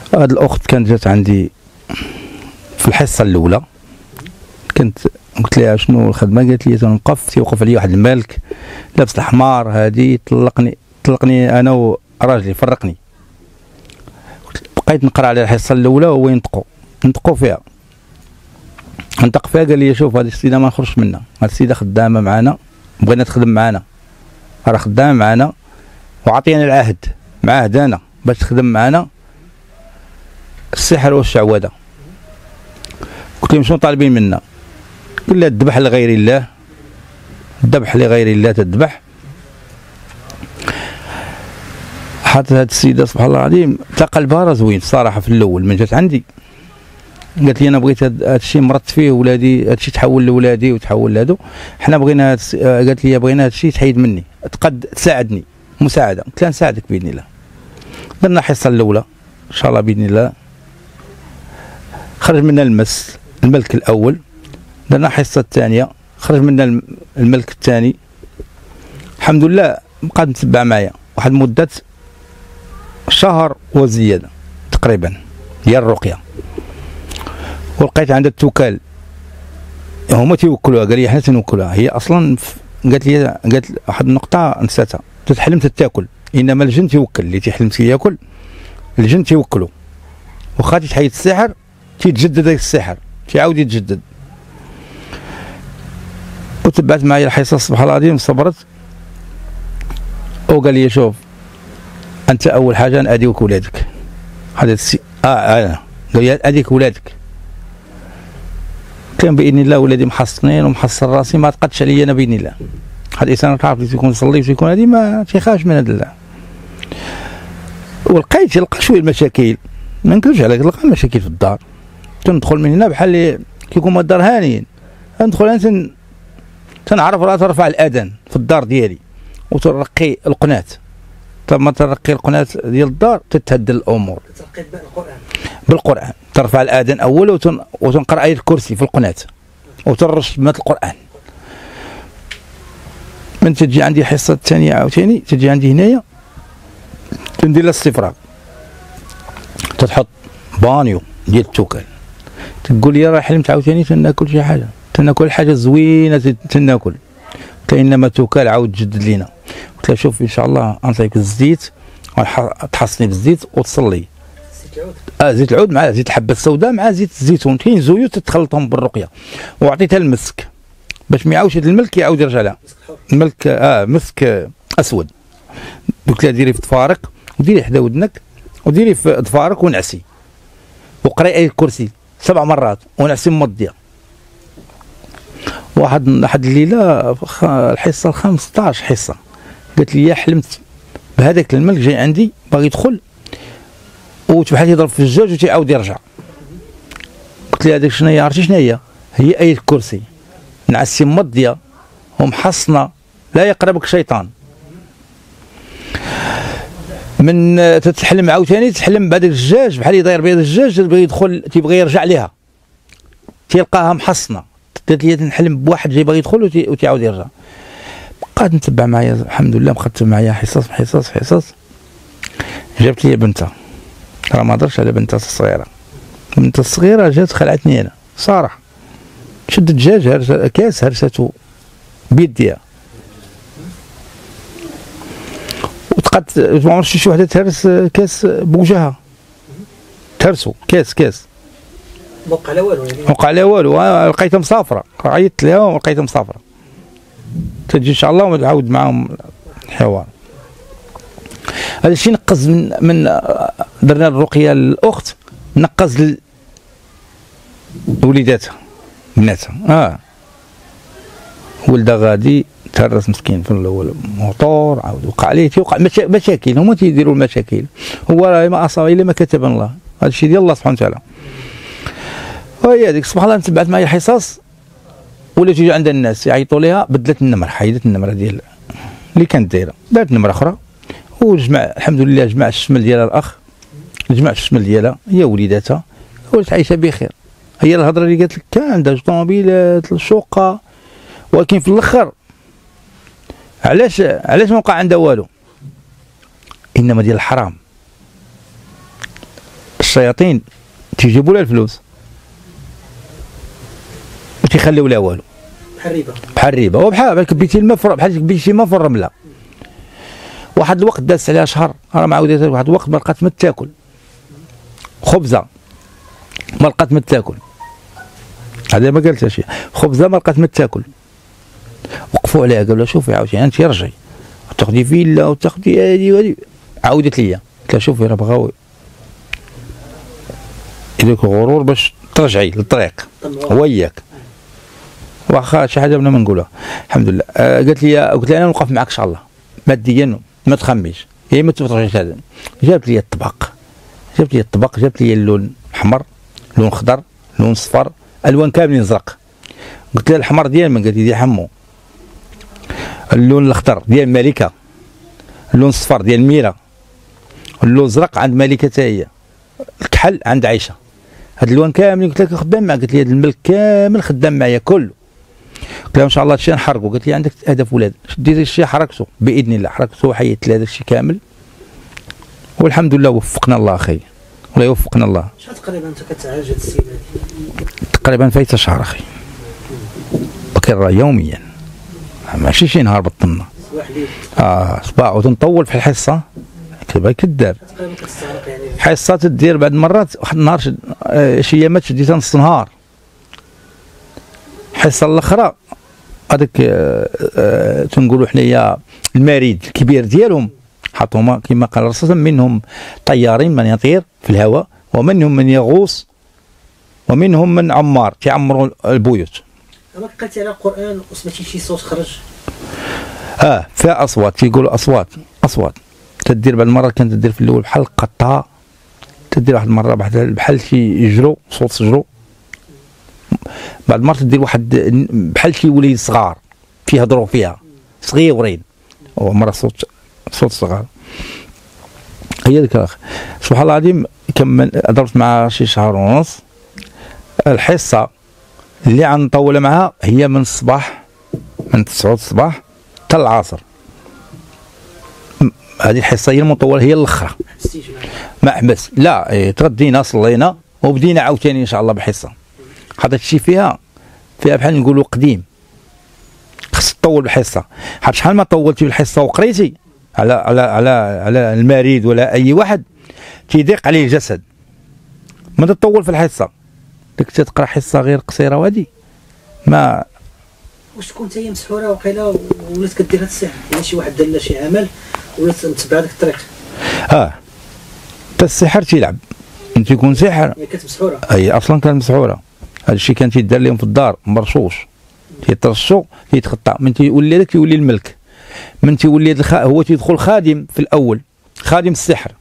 هاد الاخت كانت جات عندي في الحصه الاولى، قلت لها شنو الخدمه، قالت لي تنوقف، تيوقف عليا واحد المالك لابس الحمار هادي، طلقني انا وراجلي، فرقني. بقيت نقرا على الحصه الاولى وهو نطقوا فيها، قال لي شوف هذه السيده ما نخرجش منها، هذه السيده خدامه معنا، بغينا تخدم معنا، راه خدامه معنا وعطينا العهد انا باش تخدم معنا السحر والشعوذه. قلت لهم شنو طالبين منا؟ قال لها الذبح لغير الله، الذبح لغير الله تذبح. حتى هاد السيده سبحان الله العظيم تا قلبها راه زوين الصراحه. في الاول من جات عندي قالت لي انا بغيت هذا الشيء مرضت فيه ولادي، هذا الشيء تحول لولادي وتحول لهادو، حنا بغينا قالت لي بغينا هذا الشيء تحيد مني، تقد تساعدني مساعده. قلت لها نساعدك باذن الله. درنا الحصه الاولى ان شاء الله باذن الله، خرج منا الملك الاول. درنا الحصه الثانيه خرج منا الملك الثاني. الحمد لله بقات متبع معايا واحد مده شهر وزياده تقريبا ديال الرقيه، ولقيت عند التوكال هما تيوكلوها. قال لي حنا تنوكلوها، هي اصلا قالت واحد النقطه نساتها، تتحلم تتاكل، انما الجن تيوكل، اللي تيحلم تياكل الجن تيوكلو، واخا تيتحيد السحر تيتجدد داك السحر تيعاود يتجدد. وتبعت معايا الحصص سبحان الله العظيم، صبرت وقال لي شوف انت اول حاجه ناديوك ولادك، هذا قال لي اديك ولادك. كان باذن الله ولادي محصنين ومحصن راسي، ما تقدش عليا انا باذن الله. هذا الانسان تعرف اللي تيكون يصلي وتيكون هذه ما تيخافش من هذا الله. ولقيت يلقى شويه المشاكل، ما نكذبش عليك، لقى مشاكل في الدار. تندخل من هنا بحال اللي كيكون ما الدار هانيين، ندخل انا تنعرف راه ترفع الاذان في الدار ديالي وترقي القناه. لما ترقي القناه ديال الدار تتهدل الامور. ترقي بالقران، بالقران ترفع الاذان اول وتنقرا ايه الكرسي في القناه وترش مات القران. من تجي عندي الحصه الثانيه عاوتاني تجي عندي هنايا تندير لها استفراغ، تتحط بانيو ديال التوكل، تقول لي راه حلمت عاوتاني تناكل شي حاجه، تناكل حاجه زوينه تناكل. قلت لها انما توكل عاود تجدد لينا. قلت لها شوف ان شاء الله نعطيك الزيت تحصني بالزيت وتصلي. زيت العود مع زيت الحبه السوداء مع زيت الزيتون، كاين زيوت تتخلطهم بالرقيه. وعطيتها المسك باش ما يعاودش الملك يعاود يرجع لها. الملك مسك اسود. قلت لها ديري في ضفارك وديري حدا ودنك وديري في ضفارك ونعسي وقراي ايه الكرسي 7 مرات ونعسي مضيه. واحد الليله الحصه 15 حصه قالت لي حلمت بهذاك الملك جاي عندي باغي يدخل وتبحال يضرب في الزوج وتيعاود يرجع. قلت لها هذاك شنو هي؟ عرفتي شنو هي؟ هي ايه الكرسي نعسي مضيه ومحصنه لا يقربك شيطان. من تتحلم عاوتاني تحلم بهذاك الدجاج بحال يداير بهذا الدجاج تبغي يدخل تيبغي يرجع ليها تيلقاها محصنه. قالت لي نحلم بواحد جاي باغي يدخل وتيعاود يرجع. بقات نتبع معايا الحمد لله، مختم معايا حصص. جابت لي بنتها، راه ما هضرش على بنتها الصغيره، بنتها الصغيره جات خلعتني انا صراحه. شد الدجاج كاس هرسته بيديها وتقعد ما عمرش شي وحده تهرس كاس بوجهها، تهرسو كاس موقع لا والو وقع لها والو. لقيتها مسافره، عيطت لها ولقيتها مسافره. تجي ان شاء الله ونعاود معاهم الحوار. هذا الشيء نقص من درنا الرقيه للاخت، نقص لوليداتها بناتها. ولدها غادي تهرس مسكين في الاول موطور، عاود وقع عليه توقع مشاكل، هما تيديروا المشاكل. هو راه ما اصاب الا ما كتب الله، هذا الشيء ديال الله سبحانه وتعالى. وهي هذيك سبحان الله تبعت معايا حصص ولا تيجي عند الناس يعيطوا لها بدلت النمره، حيدت النمره ديال اللي كانت دايره، دارت نمره اخرى وجمع الحمد لله جمع الشمل ديالها الاخ، جمع الشمل ديالها هي وليداتها ولات عايشه بخير. هي الهضره اللي قالت لك كان عندها طوموبيلات الشقه، ولكن في الاخر علاش ما وقع عندها والو؟ انما ديال الحرام الشياطين تيجيبوا لها الفلوس ما تيخليو لها والو، بحال الربا. بحال الربا وبحال كبيتي الماء بحال كبيتي الماء في الرمله. واحد الوقت داز عليها شهر راه معاودة، واحد الوقت ما لقات ما تاكل خبزه، ما لقات ما تاكل، هذا ما قالتها شي خبزه ما لقات ما تاكل. وقفوا عليها قالوا لها شوفي عاوتاني انت رجعي تاخدي فيلا وتاخدي هادي وهادي. عاودت ليا قالت لها شوفي راه بغاو يديك غرور باش ترجعي للطريق هو اياك، واخا شي حاجه بنا ما نقولها الحمد لله. قالت لي انا نوقف معاك ان شاء الله ماديا ما تخميش، هي ما تفرجيش. هذا جابت لي الطبق، جابت لي اللون احمر، لون خضر، لون صفر، الوان كاملين زرق. قلت لها الحمر ديال من؟ قالت لي ديال حمو. اللون الاخضر ديال ملكه، اللون الصفر ديال ميرا، اللون الازرق عند ملكه حتى هي، الكحل عند عائشه. هاد الالوان كاملين قلت لها خدام معاك. قالت لي هاد الملك كامل خدام معايا كله. قلت لها ان شاء الله هادشي نحرقو. قالت لي عندك هدف ولاد، شديتي الشيء حركته باذن الله، حركته وحيدت لي هذا الشيء كامل والحمد لله وفقنا الله اخي، الله يوفقنا الله. شحال تقريبا انت كتعالج هاد السيده هادي؟ تقريبا فايته شهر اخي، بكرة يوميا ماشي شي نهار بطلنا. صباح وتنطول في الحصه كذاب. تقريبا كتستغرق يعني حصه تدير بعد مرات واحد النهار شي ايامات شديتها نص نهار. الحصه الاخرى هذاك تنقولوا حنايا المريض الكبير ديالهم حطوما كما قال الرسول، منهم طيارين من يطير في الهواء، ومنهم من يغوص، ومنهم من عمار تعمروا البيوت. اما قلتي على القران وسمعتي شي صوت خرج؟ فيها اصوات، تيقولوا اصوات تدير. بعض المرات كانت تدير في الاول بحال القطه، تدير واحد المره بحال شي يجرو، صوت سجرو. بعد مرات تدير واحد بحال شي وليد صغار تيهضروا فيها صغيورين، ومره صوت صغار. هي ذيك سبحان الله العظيم. كمل ضربت معها شي شهر ونص. الحصه اللي غنطول معها هي من الصباح، من 9 الصباح حتى العصر. هذه الحصه هي المطوله، هي الاخرى ما حبس لا. تغدينا صلينا وبدينا عاوتاني ان شاء الله بحصه. هذا الشيء فيها بحال نقولوا قديم، خص تطول بالحصه. حيت شحال ما طولتي بالحصه وقريتي على المريض ولا اي واحد تيضيق عليه الجسد. ما تطول في الحصه، ديك تقرا حصه غير قصيره وهذه ما. واش تكون انت مسحوره وقيله ولات كدير هذا السحر؟ يعني شي واحد دار لها شي عمل ولات تتبع ديك الطريق؟ حتى السحر تيلعب، انت يكون سحر هي كانت مسحوره. هي اصلا كانت مسحوره. هذا الشيء كان تيدار لهم في الدار مرشوش، تيترشوا تيتخطى. من تيولي هذاك تيولي الملك، من تيولي هو تيدخل خادم في الاول، خادم السحر.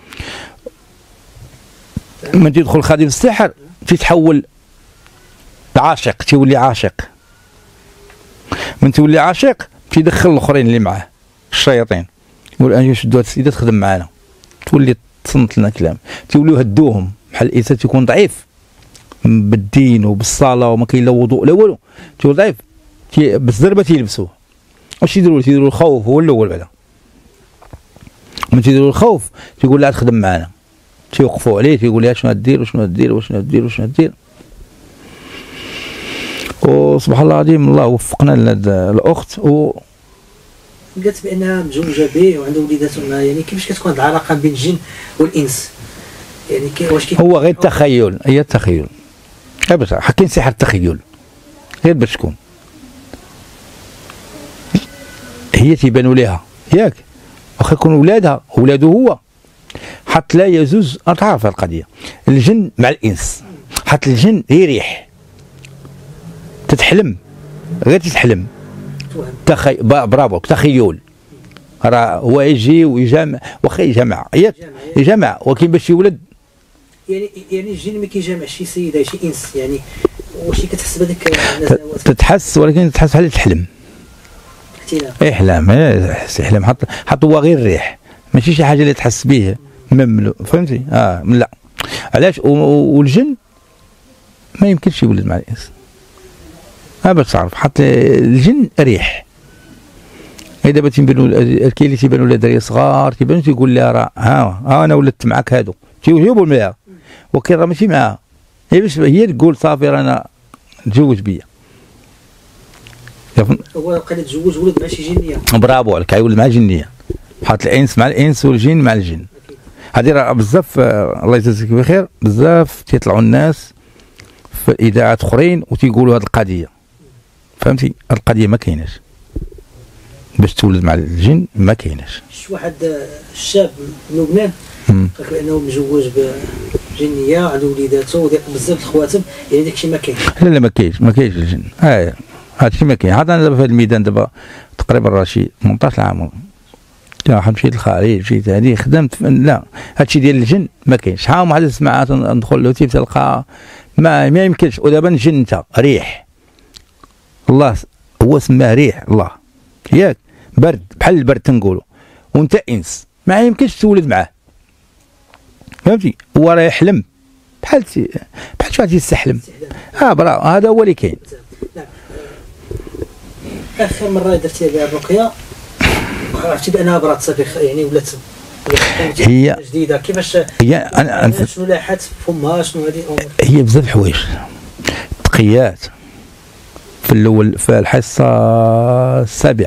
من تيدخل خادم السحر تيتحول عاشق، تيولي عاشق. من تولي عاشق تيدخل الاخرين اللي معاه الشياطين، يقول اجي شدوا هاد السيده تخدم معنا، تولي تصنت لنا كلام، تيوليو هدوهم. بحال الانسان تيكون ضعيف بالدين وبالصلاه وما كاين لا وضوء لا والو، تيولي ضعيف بالزربه تيلبسوه. واش تيديروا؟ تيديروا الخوف هو الاول. بعدا من تيديروا الخوف تيقول لها تخدم معنا، تيوقفوا عليه تيقول لها شنو غدير وشنو غدير وشنو غدير وشنو غدير. وسبحان الله العظيم الله وفقنا لهاد الاخت. قالت بانها مزوجه به وعنده وليدات معاه. يعني كيفاش كتكون هاد العلاقه بين الجن والانس؟ يعني واش هو غير التخيل، هي التخيل غير باش حكين سحر التخيل غير باش تكون هي تيبانوا لها ياك، واخا يكون ولادها ولاده هو. حتى لا يجوز، تعرف القضيه الجن مع الانس. حتى الجن هي ريح تتحلم، غير تتحلم برافو تخيل. راه هو يجي ويجامع، واخا يجمع يجمع ولكن باش يولد. يعني الجن ما كيجامعش شي سيده شي انس، يعني واش كتحس بهذيك تتحس، ولكن تحس بحال تحلم. احلام يحلم. حتى هو غير الريح، ماشي شي حاجه اللي تحس به فهمتي؟ لا. علاش؟ والجن ما يمكنش يولد مع الانس. باش تعرف حتى الجن ريح. دابا تيبانوا كاين اللي تيبانوا له دراري صغار، تيبانوا تيقول لها راه ها انا ولدت معاك هادو، تيجيبوا المياه ولكن راه ماشي معاها، هي باش هي تقول صافي رانا تزوج بيا. هو قال يتزوج ولد مع شي جنيه. برافو عليك، يولد مع جنيه، حاط الانس مع الانس والجن مع الجن. هذه راه بزاف الله يجازيك بخير، بزاف تيطلعوا الناس في الاذاعات اخرين وتيقولوا هذه القضيه، فهمتي؟ هذه القضيه ما كايناش باش تولد مع الجن، ما كايناش. شفت واحد الشاب من لبنان قال بانه مزوج بجنيه، عنده وليداته وداير بزاف الخواتم، يعني داكشي ما كاينش. لا ما كاينش الجن، هادشي ما كاين. عاد انا دابا في هذا الميدان دابا تقريبا راه شي 18 عام، واحد مشيت للخارج مشيت هذه خدمت لا، هادشي ديال الجن ما كاينش. شحال من واحد سمعات ندخل له تلقى ما يمكنش. ودابا الجن انت ريح، الله هو سماه ريح الله، ياك برد بحال البرد تنقولوا، وانت انس ما يمكنش تولد معاه، فهمتي؟ هو راه يحلم بحال شي واحد يستحلم. برا هذا هو اللي كاين. اخر مره درتي بها الرقيه عرفتي بانها برات صافي، يعني ولات هي جديده، كيفاش هي انا شنو لاحت فمها، شنو هذه الامور؟ هي بزاف الحوايج تقيات. في الاول في الحصه السابعه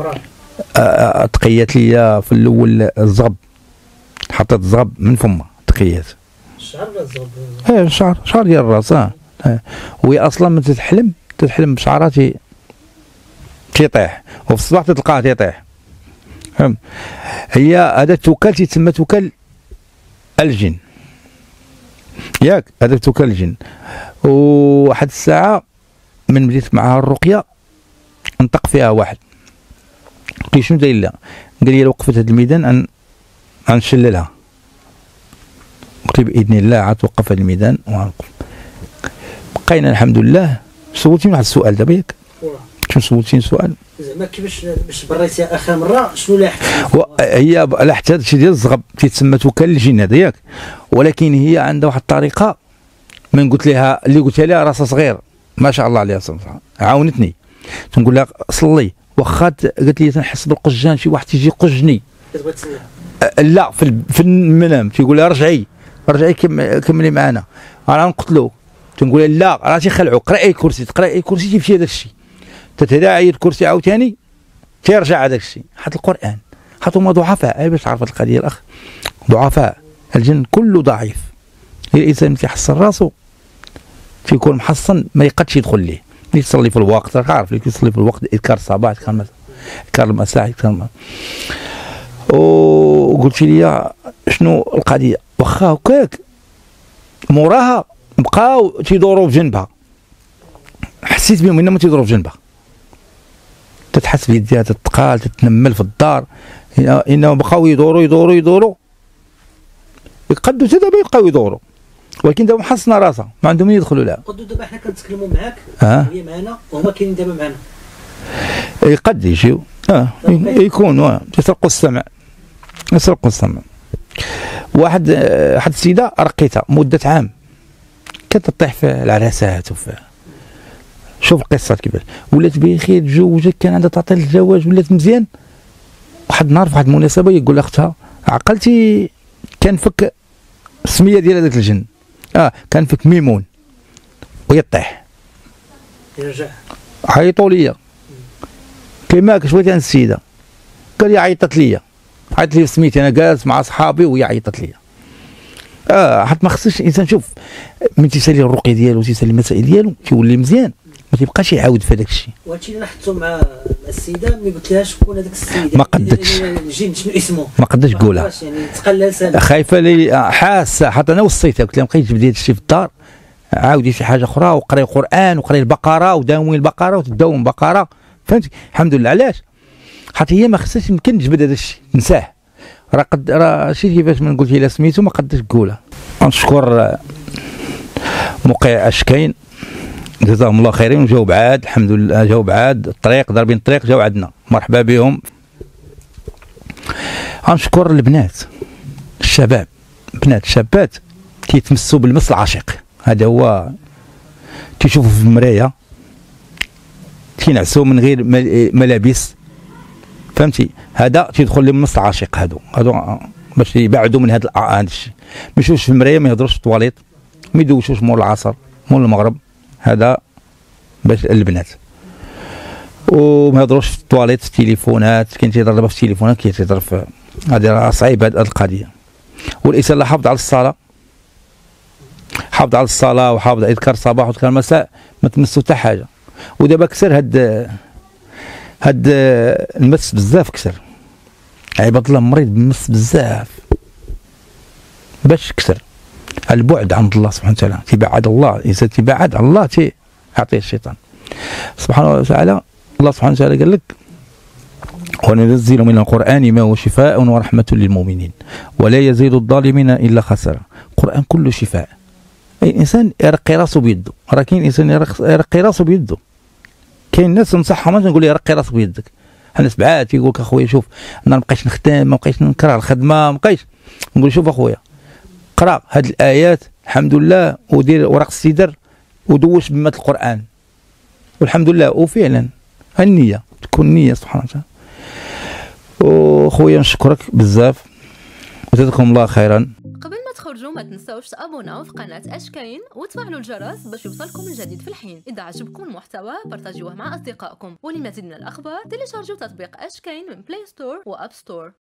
تقيات ليا في الاول الزغب، حطيت الزغب من فمها تقيات. الشعر ولا الزغب؟ شعر ديال الراس. وهي اصلا من تتحلم بشعرها تيطيح، وفي الصباح تلقاه تيطيح. فهم؟ هي هذا التوكل تيتسمى توكل الجن، ياك هذا توكل الجن. وواحد الساعه من بديت معها الرقيه انطق فيها واحد، قلت شنو داير لها؟ قال لي وقفت هذا الميدان غنشللها. قلت باذن الله عاد توقف هذا الميدان وغنوقف. بقينا الحمد لله. سولتيني واحد السؤال دابا ياك؟ شنو سولتيني سؤال؟ زعما كيفاش باش بريتي اخر مره شنو لاحت؟ هي لاحت هذا الشيء ديال الزغب تيتسمى توكل الجن هذا ياك، ولكن هي عندها واحد الطريقه من قلت لها اللي قلتها لها راسها صغير ما شاء الله عليها صراحه عاونتني. تنقول لها صلي، واخا قالت لي تنحس بالقجان شي واحد تيجي يقجني. كتبغي تسلي؟ لا في المنام تيقول لها رجعي كملي معنا، انا نقتلو. تنقول لها لا راه تيخلعوا، قراي كرسي تيمشي هذاك الشيء، تتداعي الكرسي عاوتاني تيرجع هذاك الشيء. حط القران، حطوا ضعفاء باش تعرف القضيه الاخ، ضعفاء الجن كله ضعيف. الانسان ملي تيحصن راسو تيكون محصن ما يقدش يدخل ليه. ملي تصلي في الوقت راك عارف، اللي كيصلي في الوقت اذكار الصباح اذكار المساء اذكار وقلت لي شنو القضيه؟ واخا هكاك موراها بقاو تيدوروا بجنبها، حسيت بهم انما تيدوروا بجنبها، تتحس بيديها تتقال تتنمل في الدار، انما بقاو يدوروا يقدوا حتى دابا يبقاو يدوروا، ولكن دابا محصنه راسها ما عندهم من يدخلوا لها. قدوا دابا حنا كنتكلموا معاك وهي معنا وهما كاينين دابا معنا. يقد يجيو يكونوا يسرقوا السمع. واحد السيده رقيتها مده عام، كانت تطيح في العراسات شوف القصه كيفاش ولات بخير، تزوجت كان عندها تعطيل الزواج ولات مزيان. واحد النهار في واحد المناسبه يقول اختها عقلتي كنفك السميه ديال هذاك الجن، كنفك ميمون ويطيح يرجع. عيطوا لي كيماك شويه عن السيده، قال لي عيطت لي سميتي، انا جالس مع اصحابي وهي عيطت لي. حتى ما خصش الانسان شوف من تيسالي الرقيه ديالو تيسالي المسائل ديالو تيولي مزيان، ما تيبقاش يعاود في هذاك الشيء. وهادشي اللي لاحظته مع السيده ملي قلت لها شكون هذاك السيد ما قدتش الجن شنو اسمه، ما قدتش تقولها، يعني تقلل لسانها خايفه لي حاسه. حتى انا وصيتها قلت لها ما بقيتش تبدي هادشي في الدار، عاودي شي حاجه اخرى وقراي قران وقراي البقره وداومي البقره وتداوم البقره، فهمتي؟ الحمد لله. علاش؟ حتى هي ما خصهاش يمكن تجبد هذا الشيء تنساه، راه شي كيفاش من قلت لها سميتو ما قدش تقولها. نشكر موقع اشكاين جزاهم الله خيرين، وجاو بعاد الحمد لله، جاو بعاد الطريق ضاربين الطريق جاو عندنا، مرحبا بهم. غنشكر البنات الشباب، بنات شابات كيتمسوا بالمس العشيق، هذا هو تيشوفوا في المرايه تينعسوا من غير ملابس، فهمتي؟ هذا تيدخل لهم مس العشيق، هادو باش يبعدوا من هذا الشيء. ما يشوفش في المرايه، ما يهضروش في الطواليت، ما يدوشوش مول العصر مول المغرب، هذا باش البنات. وما يهضروش في الطواليت، في التليفونات. كاين تيهضر دابا في التليفونات، كاين تيهضر في هذه راه صعيب هذه القضيه. والانسان اللي حافظ على الصلاه، حافظ على الصلاه وحافظ على اذكار الصباح واذكار المساء، ما تمسو حتى حاجه. ودابا كسر هاد المس بزاف، كسر عباد الله مريض بالمس بزاف، باش كسر البعد عن الله سبحانه وتعالى. تبعد الله، الانسان تبعد عن الله يعطيه الشيطان سبحانه وتعالى. الله سبحانه وتعالى قال لك: وننزل من القرآن ما هو شفاء ورحمة للمؤمنين ولا يزيد الظالمين إلا خسارة. القرآن كله شفاء. أي إنسان يرقي راسه بيده، راه كاين إنسان يرقي راسه بيده. كاين ناس نصحهم مثلا نقول لي رقي راسك بيدك. أنا سبعات يقول لك أخويا شوف أنا مابقيتش نخدم، مابقيتش نكره الخدمة، مابقيتش. نقول شوف أخويا قرأ هاد الآيات الحمد لله، ودير ورق السدر ودوش بمات القرآن والحمد لله. وفعلا النية تكون نية سبحان الله. وخويا نشكرك بزاف وجزاكم الله خيرا. قبل ما تخرجوا ما تنساوش تابوناو في قناة أشكاين وتفعلوا الجرس باش يوصلكم الجديد في الحين. إذا عجبكم المحتوى بارطاجيوه مع أصدقائكم، ولمزيد من الأخبار تيليشارجوا تطبيق أشكاين من بلاي ستور وأب ستور.